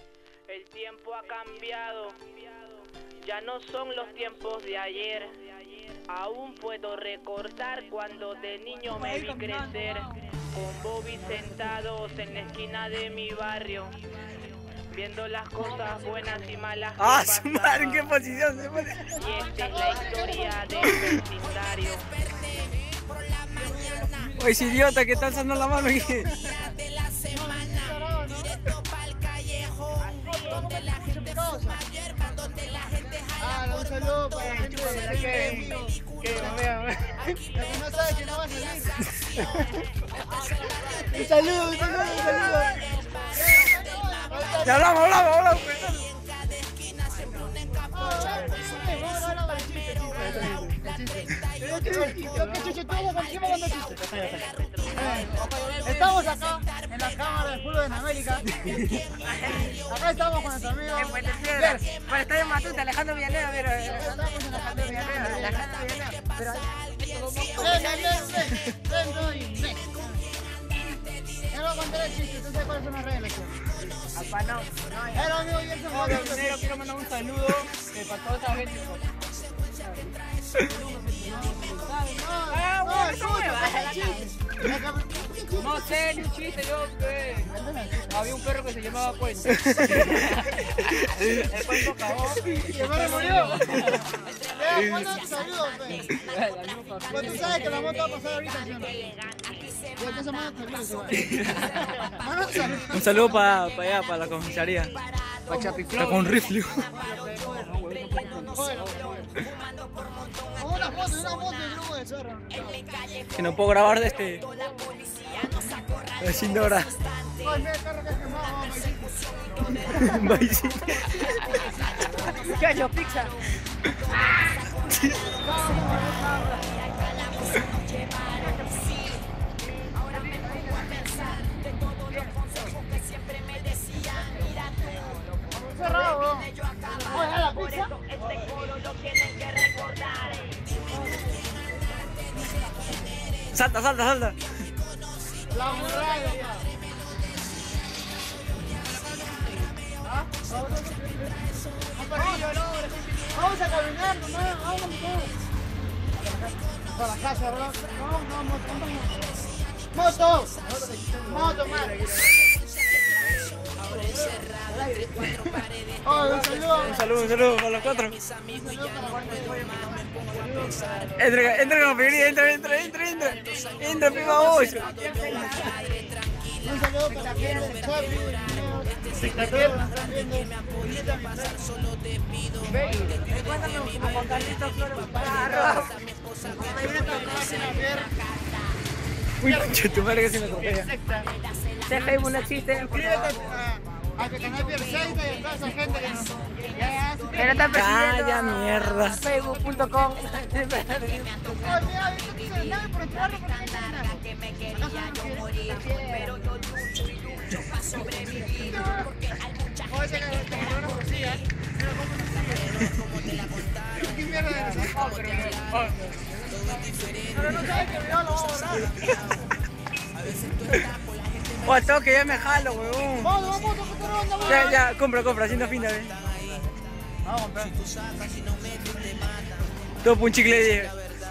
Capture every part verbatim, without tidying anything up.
El tiempo ha cambiado, ya no son los tiempos de ayer. Aún puedo recordar cuando de niño me vi crecer, con Bobby sentados en la esquina de mi barrio, viendo las cosas buenas y malas que ¡Ah, pasaban. su madre! ¿En qué posición se pone? Y esta es la historia del vecindario. Oye, ese idiota que está alzando la mano aquí. Ah, un saludo para la gente de la que no sabe que no va a salir. Un saludo, un saludo, un saludo. Ya hablamos, hablamos, hablamos. Estamos acá en la cámara del fútbol en América. Acá estamos con nuestro amigo. En Puente Piedra. Para estar en Matute, Alejandro Villanueva, pero. Estamos en Alejandro Villanueva. Alejandro Villanueva. Pero ven, ven, ven, ven, ven, ven. Él va a contar el chiste, ¿tú sabes cuáles son las reglas? Apá, no. Era amigo y él se No, primero quiero mandar un saludo eh, para toda esa gente. Ah, bueno, eso No sé, ni un chiste, yo que había un perro que se llamaba Cuento. El Cuento acabó. Y el perro murió. Vea, manda saludos, pe. Pues tú sabes que la moto va a pasar ahorita, ¿sí o no? Ya, entonces manda saludos, igual. Manda saludos. Un saludo para pa allá, para la comisaría. Para Chapiflón. Está con rifle. Una foto, una foto del grupo de Zorro. Que no puedo grabar de este. Sin hora. Ay, mira el carro que es quemado, vamos, Muchacho, pizza. cerrado. Oye, la pizza. Salta, salta, salta. La muralla. ¿Ah? Vamos a caminar, nomás, vamos para la casa, ¿verdad? No, no, moto, moto. Moto, man. Oh, un saludo. Un saludo, un saludo para los cuatro. Entra, entra con la pequeña, entra, entra, entra, entra. Entra, piba, vos. Un saludo para la gente de Chapi. Dictador. Recuérdame a Juan Carlitos Flores Parro. Uy, concha, tu madre que se me atropella. Este Facebook no existe. Suscríbete a que canal Pierceita y a toda esa gente que nos... Pero está Calla, mierda. Facebook punto com. Oye, mira, ¿viste que se le nave por entrarlo? ¿Por qué no tiene nada? Pero yo lucho y lucho para sobrevivir. Oye, ese que te agarró una cosilla. Mira cómo te la contaron. ¿Qué mierda es eso? Pero no sabes que el video lo va a borrar. Oh, tengo que ya me jalo, weón. Vamos, vamos, vamos, vamos. Ya, ya, compra, compra, haciendo fina, ve. Vamos a comprar. Todo por un chicle de diez.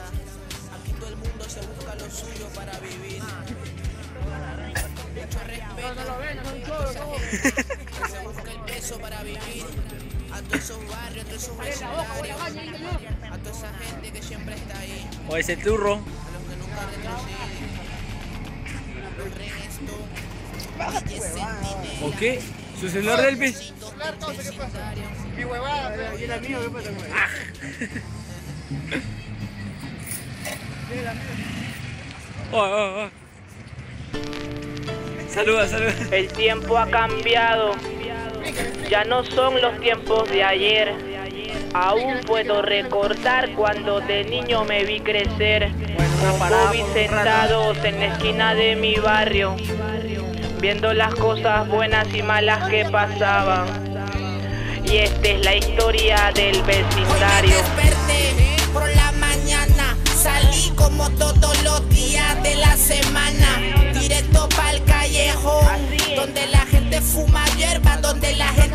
No, no lo ven, no es un choro, ¿cómo? Se busca el peso para vivir. A todos esos barrios, a todos esos vecindarios, a toda esa gente que siempre está ahí. O ese turro. A los que nunca retroceden. Los restos. ¿O qué? ¿Su celular del pis? Claro, cosa, ¿qué pasa? Mi huevada, pero... ¿Y el mío qué pasa, güey? Ah. Sí, la mía. Oh, oh, oh. Saluda, saluda. El tiempo ha cambiado, ya no son los tiempos de ayer. Aún puedo recordar cuando de niño me vi crecer, con Bobby sentados en la esquina de mi barrio, viendo las cosas buenas y malas que pasaban. Y esta es la historia del vecindario. Hoy me desperté por la mañana, salí como todos los días de la semana, directo para el callejón, donde la gente fuma hierba, donde la gente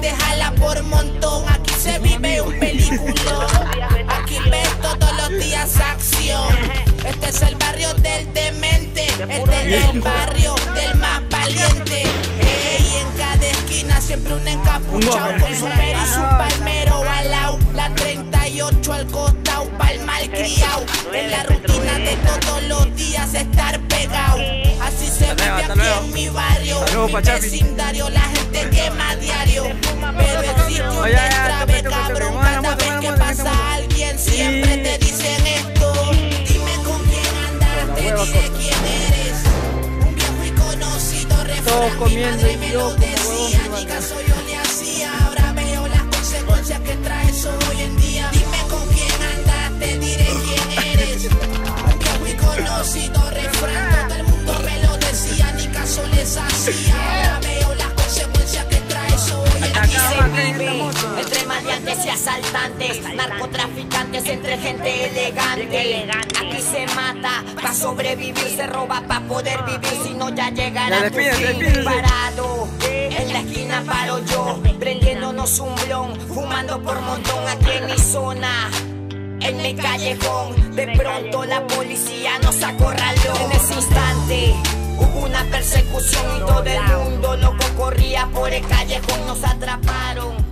los barrios del más valiente. Ey, en cada esquina siempre un encapuchado con su peri y su palmero al lado. La treinta y ocho al costado pa'l malcriado. En la rutina de todos los días estar pegado. Así se vive aquí en mi barrio, mi vecindario, la gente quema a diario. Pero existe un destrabe, cabrón, cada vez que pasa alguien siempre te dicen esto. Dime con quién andas, te diré quién eres. Un viejo y conocido refrán, mi madre me lo decía. Ni caso yo le hacía, ahora veo las consecuencias que trae eso hoy en día. Dime con quién andas, te diré quién eres. Un viejo y conocido refrán, todo el mundo me lo decía, ni caso les hacía. Ahora veo las consecuencias que trae eso hoy en Aquí día. se vive entre maleantes y asaltantes, narcotraficantes entre gente elegante. Aquí se mata pa' sobrevivir, se roba pa' poder vivir, si no ya llegará tu fin. Parado en la esquina paro yo, prendiéndonos un blon, fumando por montón aquí en mi zona. En mi callejón, de pronto la policía nos acorraló. En ese instante hubo una persecución y todo el mundo loco corría por el callejón, nos atraparon.